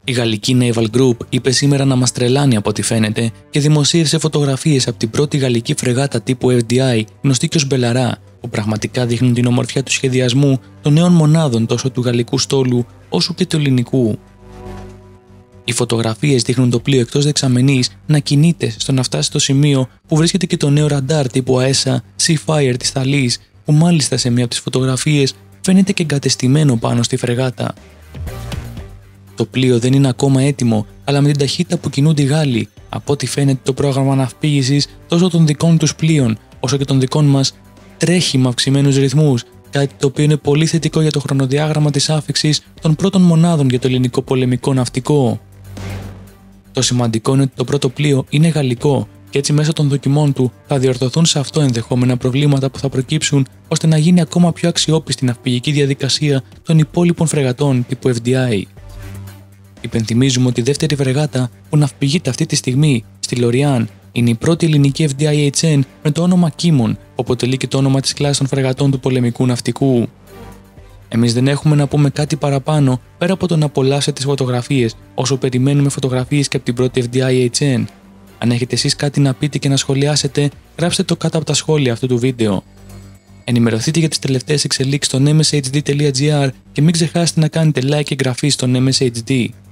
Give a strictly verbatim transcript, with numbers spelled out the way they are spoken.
Η γαλλική Naval Group είπε σήμερα να μας τρελάνει από ό,τι φαίνεται και δημοσίευσε φωτογραφίες από την πρώτη γαλλική φρεγάτα τύπου εφ ντι άι, γνωστή και ως Μπελαρά, που πραγματικά δείχνουν την ομορφιά του σχεδιασμού των νέων μονάδων τόσο του γαλλικού στόλου όσο και του ελληνικού. Οι φωτογραφίες δείχνουν το πλοίο εκτός δεξαμενής να κινείται στο να φτάσει στο σημείο που βρίσκεται και το νέο ραντάρ τύπου ΑΕΣΑ Seafire της Θαλής, που μάλιστα σε μία από τις φωτογραφίες φαίνεται και εγκατεστημένο πάνω στη φρεγάτα. Το πλοίο δεν είναι ακόμα έτοιμο, αλλά με την ταχύτητα που κινούνται οι Γάλλοι, από ό,τι φαίνεται το πρόγραμμα ναυπήγησης τόσο των δικών τους πλοίων όσο και των δικών μας τρέχει με αυξημένους ρυθμούς, κάτι το οποίο είναι πολύ θετικό για το χρονοδιάγραμμα της άφιξης των πρώτων μονάδων για το ελληνικό πολεμικό ναυτικό. Το σημαντικό είναι ότι το πρώτο πλοίο είναι γαλλικό και έτσι μέσω των δοκιμών του θα διορθωθούν σε αυτό ενδεχόμενα προβλήματα που θα προκύψουν ώστε να γίνει ακόμα πιο αξιόπιστη η ναυπηγική διαδικασία των υπόλοιπων φρεγατών τύπου εφ ντι άι. Υπενθυμίζουμε ότι η δεύτερη φρεγάτα που ναυπηγείται αυτή τη στιγμή στη Λοριάν είναι η πρώτη ελληνική εφ ντι άι έιτς εν με το όνομα Κίμων, που αποτελεί και το όνομα της κλάσης των φρεγατών του πολεμικού ναυτικού. Εμείς δεν έχουμε να πούμε κάτι παραπάνω πέρα από το να απολαύσετε τις φωτογραφίες όσο περιμένουμε φωτογραφίες και από την πρώτη εφ ντι άι έιτς εν. Αν έχετε εσείς κάτι να πείτε και να σχολιάσετε, γράψτε το κάτω από τα σχόλια αυτού του βίντεο. Ενημερωθείτε για τις τελευταίες εξελίξεις στο εμ ες έιτς ντι τελεία τζι άρ και μην ξεχάσετε να κάνετε like και εγγραφή στο εμ ες έιτς ντι.